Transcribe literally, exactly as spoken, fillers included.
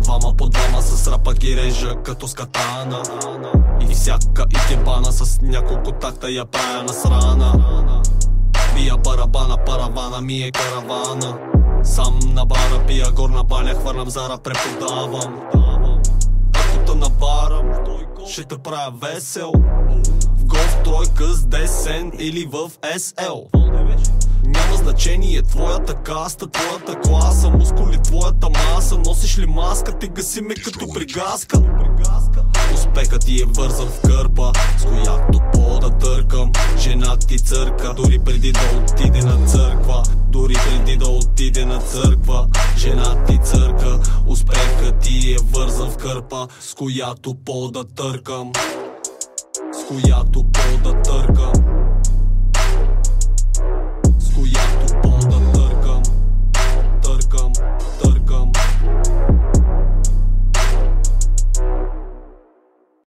Двама по двама с рапа ги режа като с катана. И всяка икебана с няколко такта я правя насрана. Бия барабана, паравана ми е каравана. Сам на бара пия горна баня, хвърлям зара, преподавам. Ако те наварам, ще те правя весел. В голф тройка с десен или в ес ел. Няма значение твоята каста, твоята класа, мускули, твоята маса. Носиш ли маска, ти гаси ме като пригаска. Успехът ти е вързан в кърпа, с която по-да търкам. Жена ти църка, дори преди да отиде на църква. Дори преди да отиде на църква, жена ти църка. Успехът ти е вързан в кърпа, с която по-да търкам. С която по-да търкам.